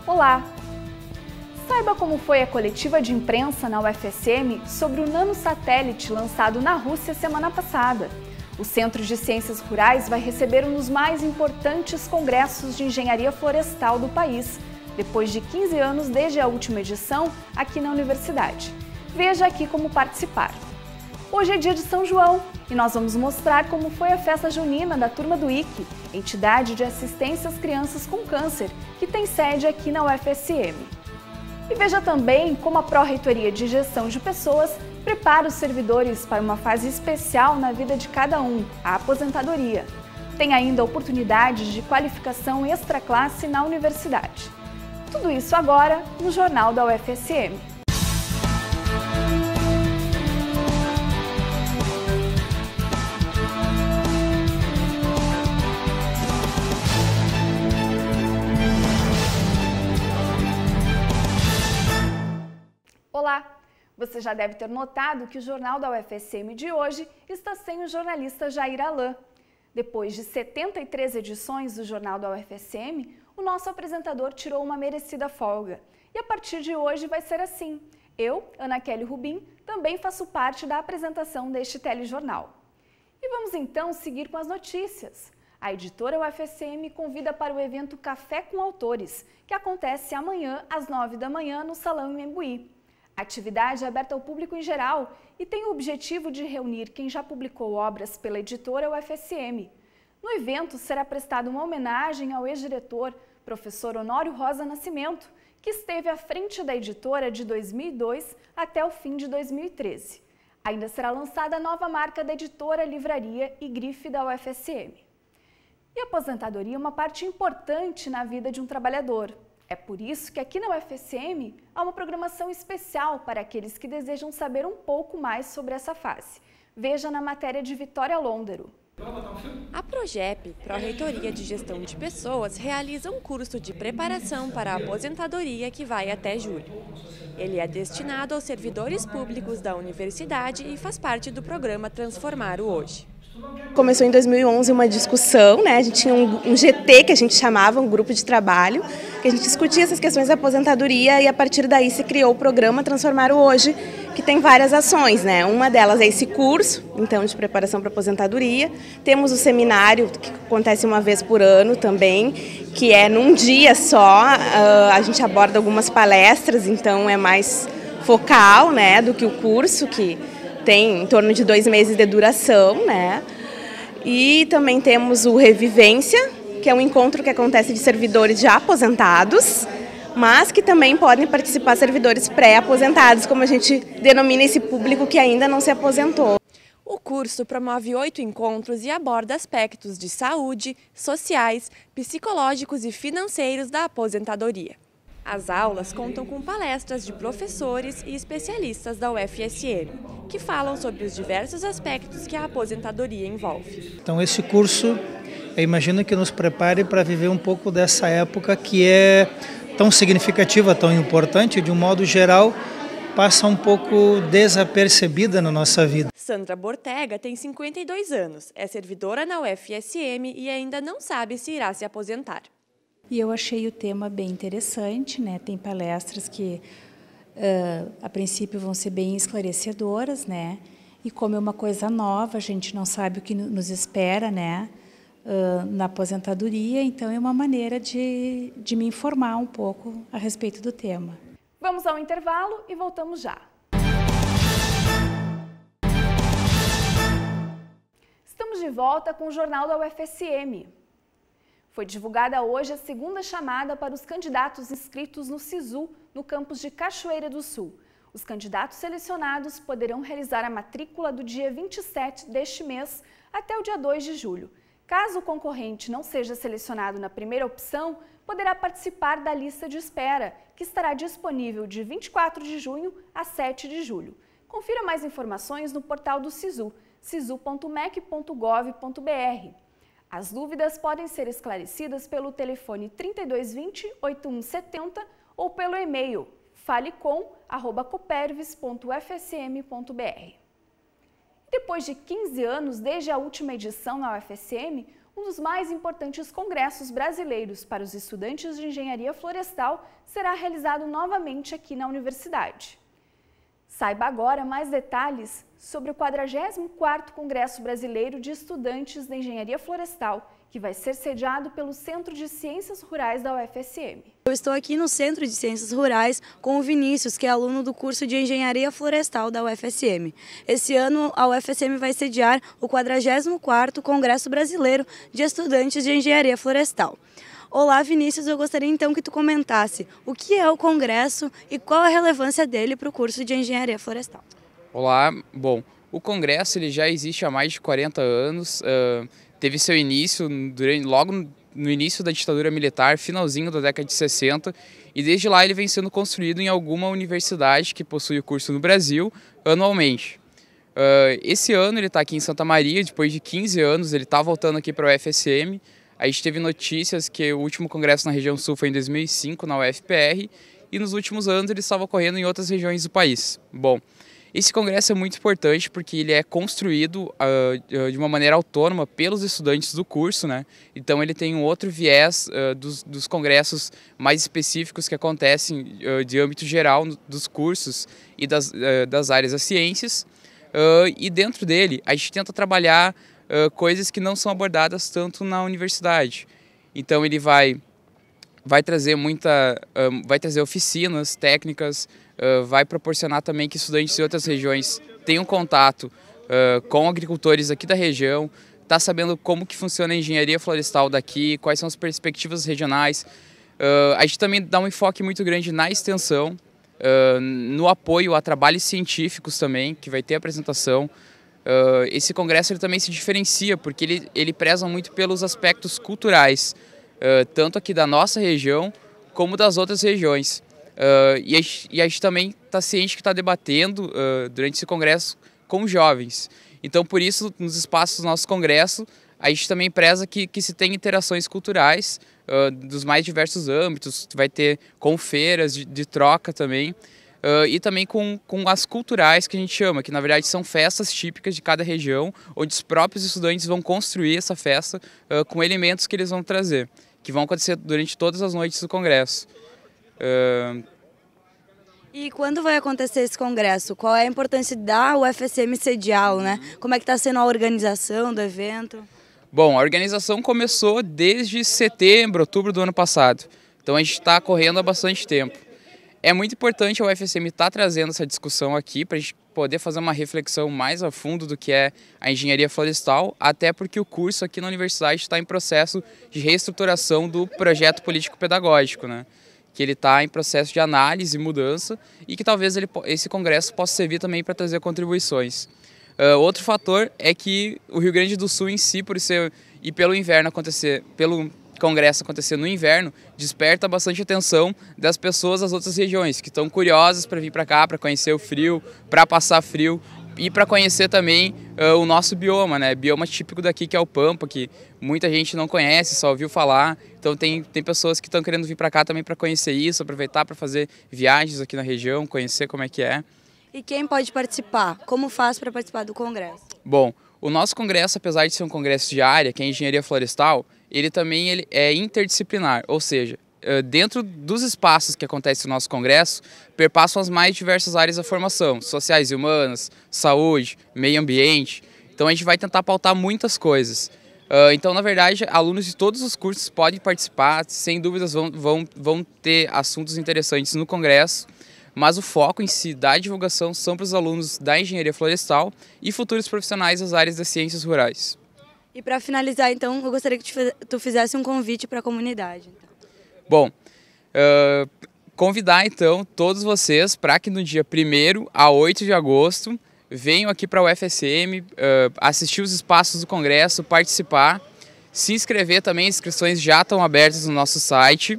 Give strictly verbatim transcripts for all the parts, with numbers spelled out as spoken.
Olá! Saiba como foi a coletiva de imprensa na U F S M sobre o nanosatélite lançado na Rússia semana passada. O Centro de Ciências Rurais vai receber um dos mais importantes congressos de engenharia florestal do país, depois de quinze anos desde a última edição aqui na universidade. Veja aqui como participar. Hoje é dia de São João e nós vamos mostrar como foi a festa junina da turma do I C, entidade de assistência às crianças com câncer, que tem sede aqui na U F S M. E veja também como a Pró-Reitoria de Gestão de Pessoas prepara os servidores para uma fase especial na vida de cada um, a aposentadoria. Tem ainda oportunidades de qualificação extra-classe na universidade. Tudo isso agora no Jornal da U F S M. Olá! Você já deve ter notado que o Jornal da U F S M de hoje está sem o jornalista Jair Alain. Depois de setenta e três edições do Jornal da U F S M, o nosso apresentador tirou uma merecida folga. E a partir de hoje vai ser assim. Eu, Ana Kelly Rubim, também faço parte da apresentação deste telejornal. E vamos então seguir com as notícias. A editora U F S M convida para o evento Café com Autores, que acontece amanhã às nove da manhã no Salão Imembuí. A atividade é aberta ao público em geral e tem o objetivo de reunir quem já publicou obras pela editora U F S M. No evento será prestada uma homenagem ao ex-diretor, professor Honório Rosa Nascimento, que esteve à frente da editora de dois mil e dois até o fim de dois mil e treze. Ainda será lançada a nova marca da editora, livraria e grife da U F S M. E a aposentadoria é uma parte importante na vida de um trabalhador. É por isso que aqui na U F S M há uma programação especial para aqueles que desejam saber um pouco mais sobre essa fase. Veja na matéria de Vitória Londero. A Progep, Pró-Reitoria de Gestão de Pessoas, realiza um curso de preparação para a aposentadoria que vai até julho. Ele é destinado aos servidores públicos da universidade e faz parte do programa Transformar o Hoje. Começou em dois mil e onze uma discussão, né? A gente tinha um, um G T que a gente chamava, um grupo de trabalho, que a gente discutia essas questões da aposentadoria e a partir daí se criou o programa Transformar o Hoje, que tem várias ações, né? Uma delas é esse curso, então, de preparação para a aposentadoria. Temos o seminário, que acontece uma vez por ano também, que é num dia só, uh, a gente aborda algumas palestras, então é mais focal, né, do que o curso, que tem em torno de dois meses de duração, né? E também temos o Revivência, que é um encontro que acontece de servidores já aposentados, mas que também podem participar servidores pré-aposentados, como a gente denomina esse público que ainda não se aposentou. O curso promove oito encontros e aborda aspectos de saúde, sociais, psicológicos e financeiros da aposentadoria. As aulas contam com palestras de professores e especialistas da U F S M, que falam sobre os diversos aspectos que a aposentadoria envolve. Então esse curso, eu imagino que nos prepare para viver um pouco dessa época que é tão significativa, tão importante, de um modo geral, passa um pouco desapercebida na nossa vida. Sandra Bortega tem cinquenta e dois anos, é servidora na U F S M e ainda não sabe se irá se aposentar. E eu achei o tema bem interessante, né? Tem palestras que, uh, a princípio, vão ser bem esclarecedoras, né? E como é uma coisa nova, a gente não sabe o que nos espera, né? Uh, na aposentadoria, então é uma maneira de, de me informar um pouco a respeito do tema. Vamos ao intervalo e voltamos já. Estamos de volta com o Jornal da U F S M. Foi divulgada hoje a segunda chamada para os candidatos inscritos no SISU, no campus de Cachoeira do Sul. Os candidatos selecionados poderão realizar a matrícula do dia vinte e sete deste mês até o dia dois de julho. Caso o concorrente não seja selecionado na primeira opção, poderá participar da lista de espera, que estará disponível de vinte e quatro de junho a sete de julho. Confira mais informações no portal do SISU, sisu ponto mec ponto gov ponto br. As dúvidas podem ser esclarecidas pelo telefone trinta e dois vinte, oitenta e um setenta ou pelo e-mail falecom arroba copervis ponto u f s m ponto b r. Depois de quinze anos desde a última edição na U F S M, Um dos mais importantes congressos brasileiros para os estudantes de engenharia florestal será realizado novamente aqui na universidade. Saiba agora mais detalhes sobre o quadragésimo quarto Congresso Brasileiro de Estudantes de Engenharia Florestal, que vai ser sediado pelo Centro de Ciências Rurais da U F S M. Eu estou aqui no Centro de Ciências Rurais com o Vinícius, que é aluno do curso de Engenharia Florestal da U F S M. Esse ano a U F S M vai sediar o quadragésimo quarto Congresso Brasileiro de Estudantes de Engenharia Florestal. Olá, Vinícius, eu gostaria então que tu comentasse o que é o Congresso e qual a relevância dele para o curso de Engenharia Florestal. Olá, bom, o Congresso ele já existe há mais de quarenta anos, uh, teve seu início durante, logo no início da ditadura militar, finalzinho da década de sessenta, e desde lá ele vem sendo construído em alguma universidade que possui o curso no Brasil anualmente. Uh, esse ano ele está aqui em Santa Maria, depois de quinze anos, ele está voltando aqui para a U F S M. A gente teve notícias que o último congresso na região sul foi em dois mil e cinco, na U F P R, e nos últimos anos ele estava ocorrendo em outras regiões do país. Bom, esse congresso é muito importante porque ele é construído uh, de uma maneira autônoma pelos estudantes do curso, né? Então ele tem um outro viés uh, dos, dos congressos mais específicos que acontecem uh, de âmbito geral dos cursos e das, uh, das áreas das ciências. Uh, e dentro dele a gente tenta trabalhar uh, coisas que não são abordadas tanto na universidade. Então ele vai, vai trazer muita, uh, vai trazer oficinas técnicas. Uh, vai proporcionar também que estudantes de outras regiões tenham contato uh, com agricultores aqui da região, tá sabendo como que funciona a engenharia florestal daqui, quais são as perspectivas regionais. Uh, a gente também dá um enfoque muito grande na extensão, uh, no apoio a trabalhos científicos também, que vai ter apresentação. Uh, esse congresso ele também se diferencia porque ele, ele preza muito pelos aspectos culturais, uh, tanto aqui da nossa região como das outras regiões. Uh, e, a gente, e a gente também está ciente que está debatendo uh, durante esse congresso com jovens. Então, por isso, nos espaços do nosso congresso, a gente também preza que, que se tenha interações culturais uh, dos mais diversos âmbitos, vai ter com feiras de, de troca também, uh, e também com, com as culturais que a gente chama, que na verdade são festas típicas de cada região, onde os próprios estudantes vão construir essa festa uh, com elementos que eles vão trazer, que vão acontecer durante todas as noites do congresso. Uh... E quando vai acontecer esse congresso? Qual é a importância da U F S M sediá-lo, né? Como é que está sendo a organização do evento? Bom, a organização começou desde setembro, outubro do ano passado. Então a gente está correndo há bastante tempo. É muito importante a U F S M estar trazendo essa discussão aqui para a gente poder fazer uma reflexão mais a fundo do que é a engenharia florestal, até porque o curso aqui na universidade está em processo de reestruturação do projeto político-pedagógico, né? Que ele está em processo de análise e mudança e que talvez ele, esse congresso possa servir também para trazer contribuições. Uh, outro fator é que o Rio Grande do Sul em si, por ser e pelo inverno acontecer, pelo congresso acontecer no inverno, desperta bastante atenção das pessoas das outras regiões que estão curiosas para vir para cá, para conhecer o frio, para passar frio e para conhecer também uh, o nosso bioma, né? Bioma típico daqui que é o Pampa, que muita gente não conhece, só ouviu falar. Então tem, tem pessoas que estão querendo vir para cá também para conhecer isso, aproveitar para fazer viagens aqui na região, conhecer como é que é. E quem pode participar? Como faz para participar do congresso? Bom, o nosso congresso, apesar de ser um congresso de área, que é a engenharia florestal, ele também ele é interdisciplinar, ou seja, dentro dos espaços que acontece no nosso congresso, perpassam as mais diversas áreas da formação, sociais e humanas, saúde, meio ambiente. Então a gente vai tentar pautar muitas coisas. Então, na verdade, alunos de todos os cursos podem participar, sem dúvidas vão, vão, vão ter assuntos interessantes no congresso, mas o foco em si da divulgação são para os alunos da engenharia florestal e futuros profissionais das áreas das ciências rurais. E para finalizar, então, eu gostaria que tu fizesse um convite para a comunidade. Então. Bom, uh, convidar então todos vocês para que no dia primeiro a oito de agosto venham aqui para a U F S M, uh, assistir os espaços do congresso, participar, se inscrever também, as inscrições já estão abertas no nosso site,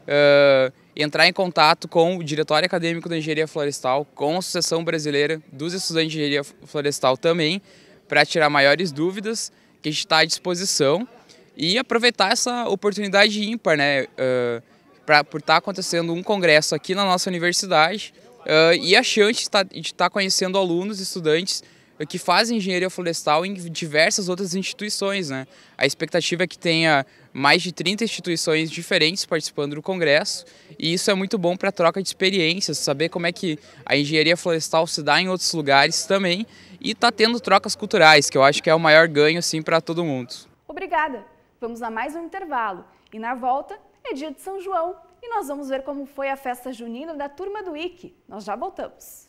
uh, entrar em contato com o Diretório Acadêmico da Engenharia Florestal, com a Associação Brasileira dos Estudantes de Engenharia Florestal também, para tirar maiores dúvidas, que a gente está à disposição. E aproveitar essa oportunidade ímpar, né, uh, pra, por estar tá acontecendo um congresso aqui na nossa universidade uh, e a chance de estar tá, tá conhecendo alunos e estudantes que fazem engenharia florestal em diversas outras instituições, né? A expectativa é que tenha mais de trinta instituições diferentes participando do congresso, e isso é muito bom para a troca de experiências, saber como é que a engenharia florestal se dá em outros lugares também, e está tendo trocas culturais, que eu acho que é o maior ganho assim, para todo mundo. Obrigada! Vamos a mais um intervalo, e na volta é dia de São João, e nós vamos ver como foi a festa junina da turma do I C. Nós já voltamos.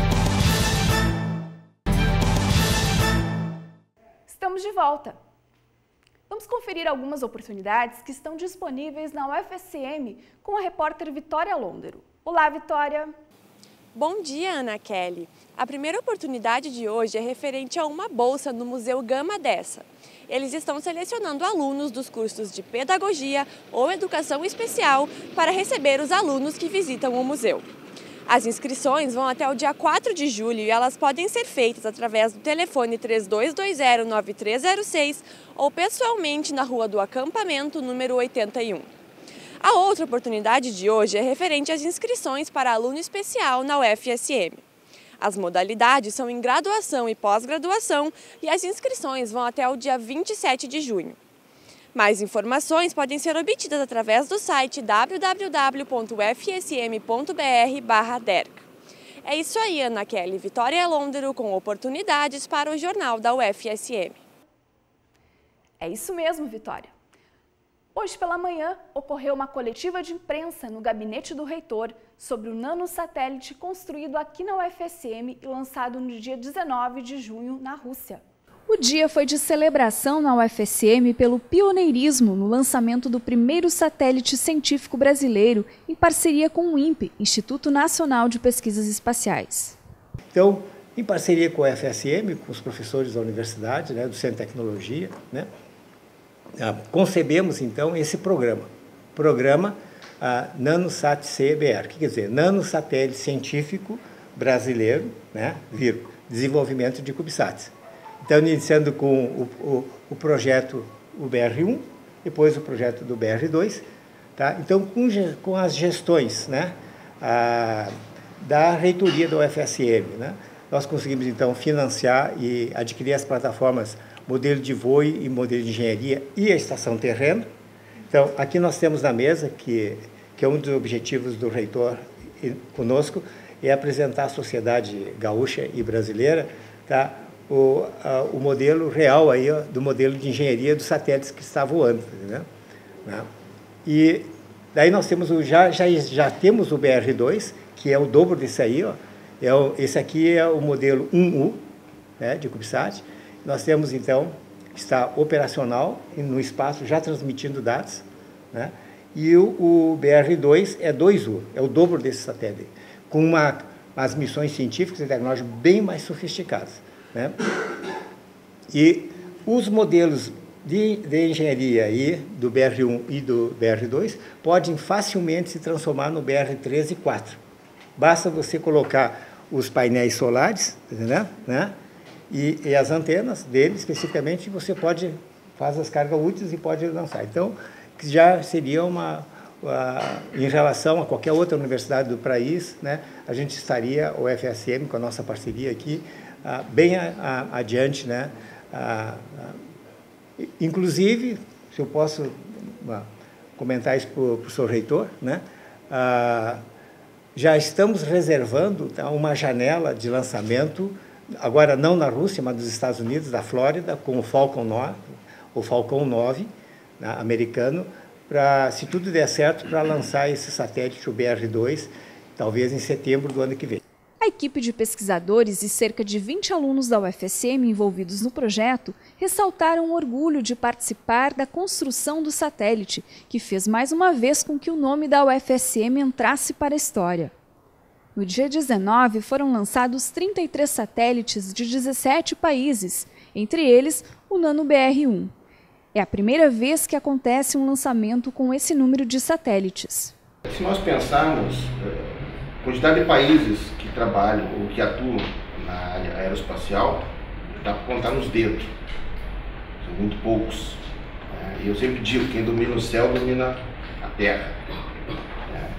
Estamos de volta. Vamos conferir algumas oportunidades que estão disponíveis na U F S M com a repórter Vitória Londero. Olá, Vitória! Bom dia, Ana Kelly. A primeira oportunidade de hoje é referente a uma bolsa no Museu Gama Dessa. Eles estão selecionando alunos dos cursos de Pedagogia ou Educação Especial para receber os alunos que visitam o museu. As inscrições vão até o dia quatro de julho e elas podem ser feitas através do telefone três dois dois zero, nove três zero seis ou pessoalmente na Rua do Acampamento, número oitenta e um. A outra oportunidade de hoje é referente às inscrições para aluno especial na U F S M. As modalidades são em graduação e pós-graduação e as inscrições vão até o dia vinte e sete de junho. Mais informações podem ser obtidas através do site w w w ponto u f s m ponto b r barra D E R C. É isso aí, Ana Kelly. Vitória Londero com oportunidades para o Jornal da U F S M. É isso mesmo, Vitória. Hoje pela manhã, ocorreu uma coletiva de imprensa no gabinete do reitor sobre o nanosatélite construído aqui na U F S M e lançado no dia dezenove de junho na Rússia. O dia foi de celebração na U F S M pelo pioneirismo no lançamento do primeiro satélite científico brasileiro em parceria com o INPE, Instituto Nacional de Pesquisas Espaciais. Então, em parceria com a U F S M, com os professores da universidade, né, do Centro de Tecnologia, né, concebemos, então, esse programa, programa uh, NanoSat-C B R, que quer dizer, Nanosatélite Científico Brasileiro, né, vírgula, Desenvolvimento de CubeSats. Então, iniciando com o, o, o projeto o B R um, depois o projeto do B R dois, tá? Então, com, com as gestões, né, a, da reitoria da U F S M, né, nós conseguimos, então, financiar e adquirir as plataformas modelo de voo e modelo de engenharia e a estação terreno. Então, aqui nós temos na mesa, que, que é um dos objetivos do reitor conosco, é apresentar à sociedade gaúcha e brasileira, tá, o, a, o modelo real aí, ó, do modelo de engenharia dos satélites que está voando. Né? Né? E daí nós temos o, já, já, já temos o B R dois, que é o dobro desse aí. Ó, é o, esse aqui é o modelo um U, né, de CubeSat. Nós temos, então, está operacional no espaço, já transmitindo dados, né? E o, o B R dois é dois U, é o dobro desse satélite, com uma, umas missões científicas e tecnológicas bem mais sofisticadas, né? E os modelos de, de engenharia aí, do B R um e do B R dois podem facilmente se transformar no B R três e quatro. Basta você colocar os painéis solares, né? né? E, e as antenas dele, especificamente, você pode fazer as cargas úteis e pode lançar. Então, já seria uma, uma, em relação a qualquer outra universidade do país, né, a gente estaria, o U F S M, com a nossa parceria aqui, ah, bem a, a, adiante, né? Ah, ah, inclusive, se eu posso ah, comentar isso para o senhor reitor, né? Ah, já estamos reservando, tá, uma janela de lançamento, agora não na Rússia, mas nos Estados Unidos, da Flórida, com o Falcon nove, o Falcon nove, né, americano, para, se tudo der certo, para lançar esse satélite, o B R dois, talvez em setembro do ano que vem. A equipe de pesquisadores e cerca de vinte alunos da U F S M envolvidos no projeto ressaltaram o orgulho de participar da construção do satélite, que fez mais uma vez com que o nome da U F S M entrasse para a história. No dia dezenove, foram lançados trinta e três satélites de dezessete países, entre eles o Nano B R um. É a primeira vez que acontece um lançamento com esse número de satélites. Se nós pensarmos a quantidade de países que trabalham ou que atuam na área aeroespacial, dá para contar nos dedos. São muito poucos. E eu sempre digo, quem domina o céu domina a terra.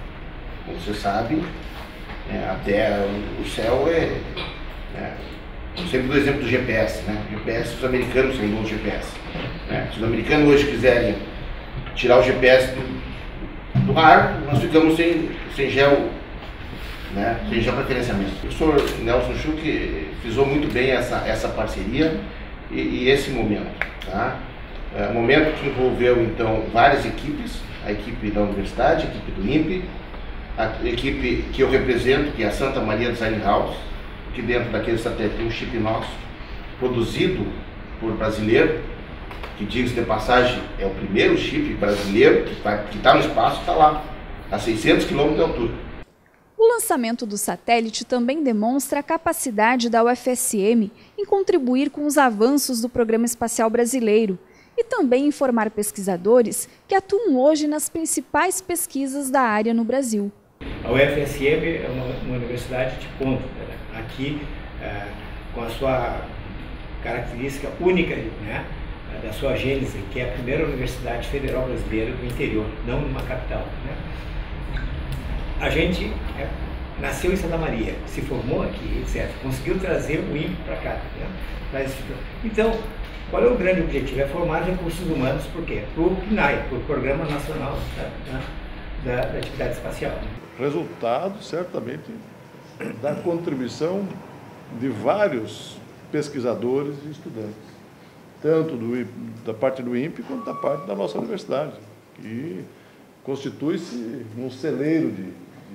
Como você sabe, É, a terra, o céu é, é Eu sempre dou o exemplo do G P S, né? O G P S, os americanos têm bom G P S. Né? Se os americanos hoje quiserem tirar o G P S do, do ar, nós ficamos sem, sem geo, né? Sem geopreferenciamento. O professor Nelson Schuch frisou muito bem essa, essa parceria e, e esse momento. Tá? É um momento que envolveu, então, várias equipes, a equipe da universidade, a equipe do INPE, a equipe que eu represento, que é a Santa Maria Design House, que dentro daquele satélite tem um chip nosso, produzido por brasileiro, que, diga-se de passagem, é o primeiro chip brasileiro que está no espaço, está lá, a seiscentos quilômetros de altura. O lançamento do satélite também demonstra a capacidade da U F S M em contribuir com os avanços do Programa Espacial Brasileiro e também informar pesquisadores que atuam hoje nas principais pesquisas da área no Brasil. A U F S M é uma, uma universidade de ponta, né? Aqui é, com a sua característica única, né, da sua gênese, que é a primeira universidade federal brasileira do interior, não numa capital. Né? A gente é, nasceu em Santa Maria, se formou aqui, etcétera. Conseguiu trazer o INPE para cá. Né? Então, qual é o grande objetivo? É formar recursos humanos, por quê? Para o P N A E, para o Programa Nacional da, da, da Atividade Espacial. Resultado, certamente, da contribuição de vários pesquisadores e estudantes, tanto do, da parte do INPE quanto da parte da nossa universidade, que constitui-se um celeiro de,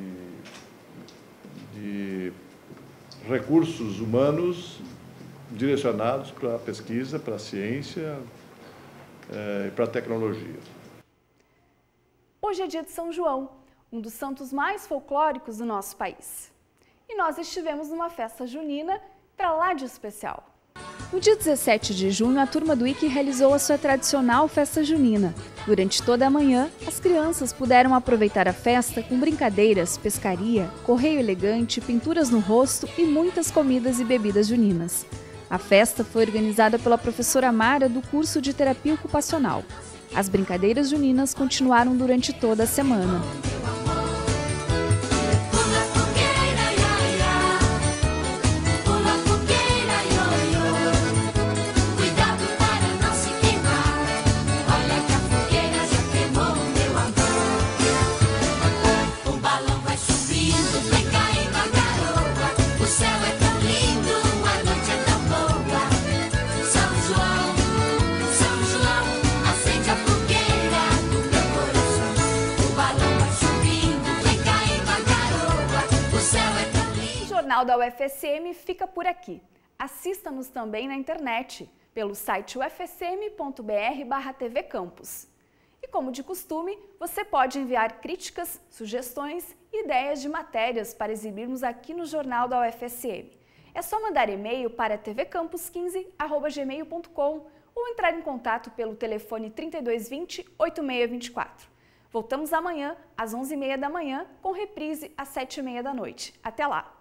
de, de recursos humanos direcionados para a pesquisa, para a ciência e é, para a tecnologia. Hoje é dia de São João, um dos santos mais folclóricos do nosso país. E nós estivemos numa festa junina para lá de especial. No dia dezessete de junho, a turma do I C realizou a sua tradicional festa junina. Durante toda a manhã, as crianças puderam aproveitar a festa com brincadeiras, pescaria, correio elegante, pinturas no rosto e muitas comidas e bebidas juninas. A festa foi organizada pela professora Mara do curso de terapia ocupacional. As brincadeiras juninas continuaram durante toda a semana. O Jornal da U F S M fica por aqui. Assista-nos também na internet, pelo site u f s m ponto b r barra t v campus. E como de costume, você pode enviar críticas, sugestões e ideias de matérias para exibirmos aqui no Jornal da U F S M. É só mandar e-mail para t v campus quinze arroba gmail ponto com ou entrar em contato pelo telefone trinta e dois vinte, oitenta e seis vinte e quatro. Voltamos amanhã, às onze e meia da manhã, com reprise às sete e meia da noite. Até lá!